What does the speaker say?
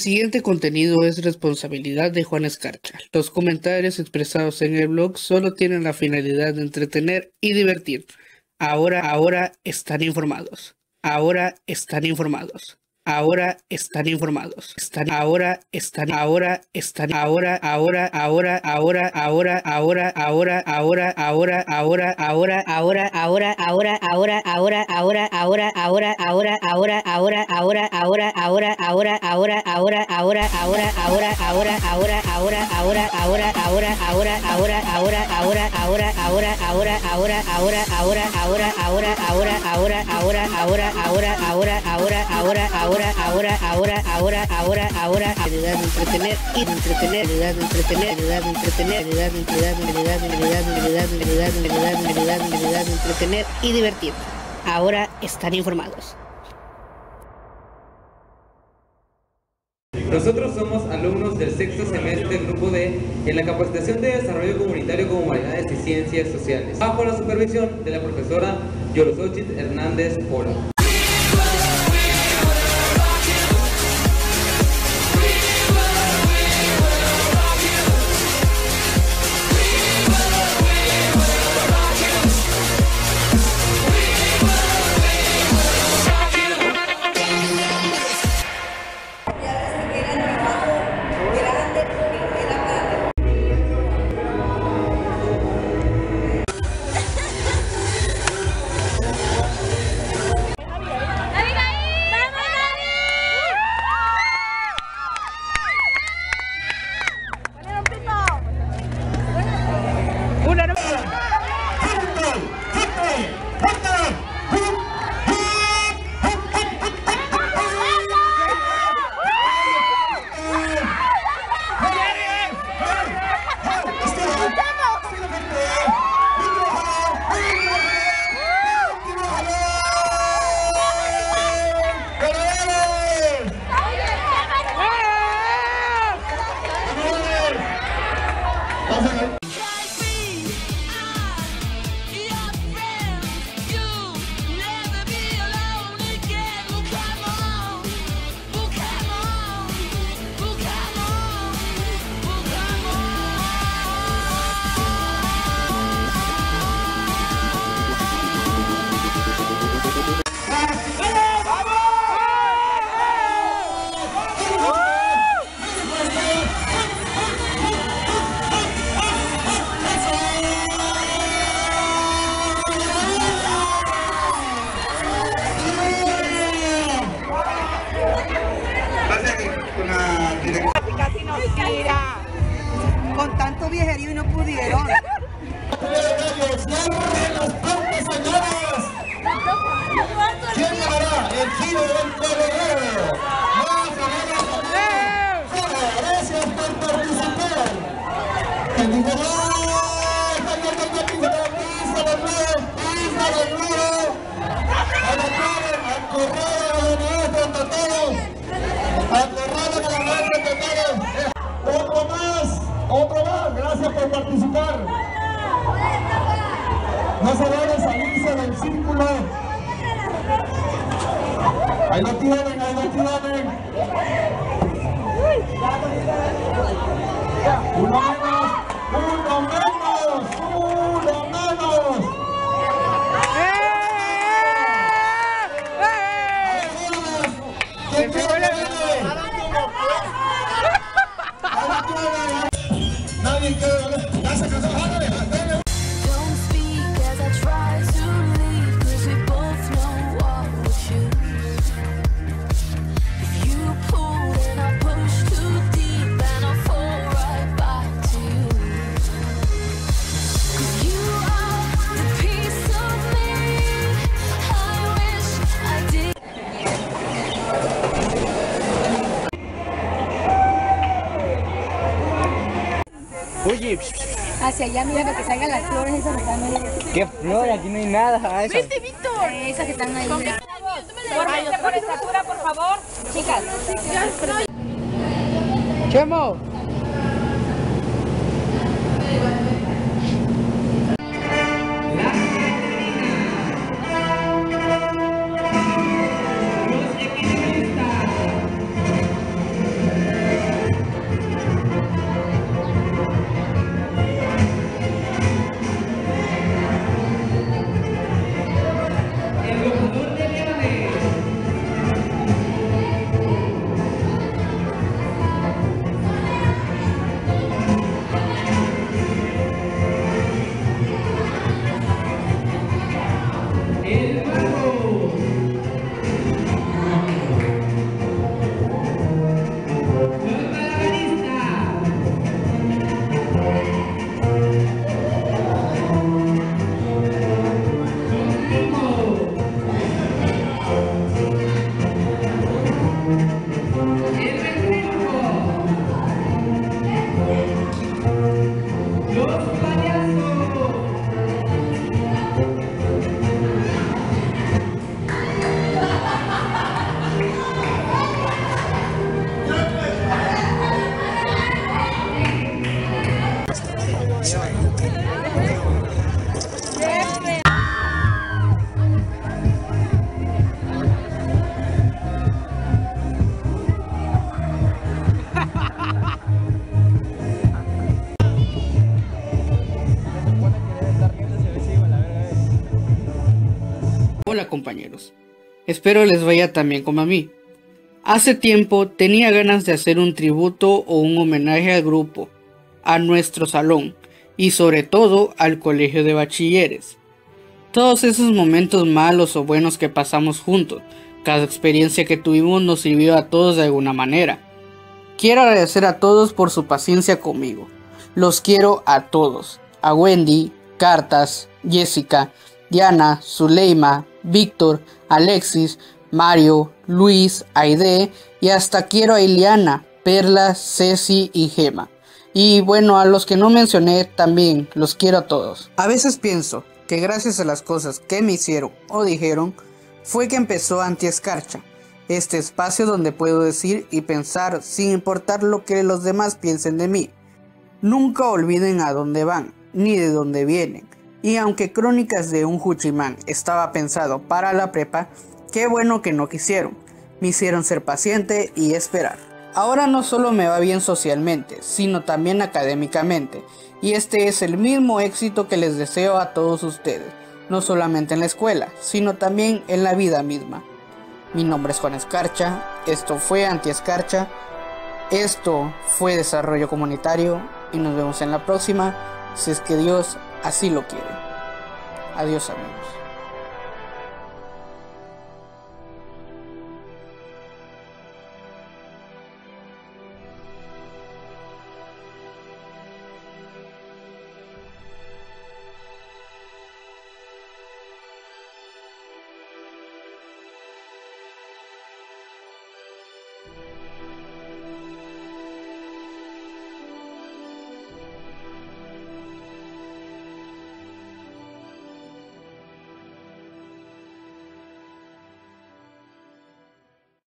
siguiente contenido es responsabilidad de Juan Escarcha. Los comentarios expresados en el blog solo tienen la finalidad de entretener y divertir. Ahora están informados. Ahora están informados. Ahora están informados. Ahora están entretener y divertir. Ahora están informados. Nosotros somos alumnos del sexto semestre del Grupo D en la capacitación de desarrollo comunitario con humanidades y ciencias sociales, bajo la supervisión de la profesora Yorosochitl Hernández Pora. Con tanto viejerío y no pudieron. ¡Cierren las puertas, señores! ¿Quién ganará? El giro del corredor. Gracias por participar. El jugador, pisa del muro. Al corredor de nuestros toteros. Al corredor de nuestros toteros. Otro más, gracias por participar. No se debe salirse del círculo. Ahí lo tienen, ahí lo tienen. Uno menos, uno menos, uno menos. ¿Quién quiere? Nadie quiere. Ya se casó. Oye, hacia allá, mira que te salgan las flores esas que están ahí. ¿qué flor? Aquí no hay nada. ¡Viste, Víctor! Esas que están ahí. Por estatura, por favor. Chicas. ¡Chemo! Hola compañeros, espero les vaya tan bien como a mí. Hace tiempo tenía ganas de hacer un tributo o un homenaje al grupo, a nuestro salón y sobre todo al colegio de bachilleres. Todos esos momentos malos o buenos que pasamos juntos, cada experiencia que tuvimos nos sirvió a todos de alguna manera. Quiero agradecer a todos por su paciencia conmigo. Los quiero a todos. A Wendy, Cartas, Jessica, Diana, Zuleima, Víctor, Alexis, Mario, Luis, Aide y hasta quiero a Ileana, Perla, Ceci y Gema. Y bueno, a los que no mencioné también los quiero a todos. A veces pienso que gracias a las cosas que me hicieron o dijeron fue que empezó Antiescarcha, este espacio donde puedo decir y pensar sin importar lo que los demás piensen de mí. Nunca olviden a dónde van, ni de dónde vienen. Y aunque Crónicas de un Juchimán estaba pensado para la prepa, qué bueno que no quisieron. Me hicieron ser paciente y esperar. Ahora no solo me va bien socialmente, sino también académicamente. Y este es el mismo éxito que les deseo a todos ustedes, no solamente en la escuela, sino también en la vida misma. Mi nombre es Juan Escarcha, esto fue Antiescarcha, esto fue Desarrollo Comunitario y nos vemos en la próxima, si es que Dios así lo quiere. Adiós amigos.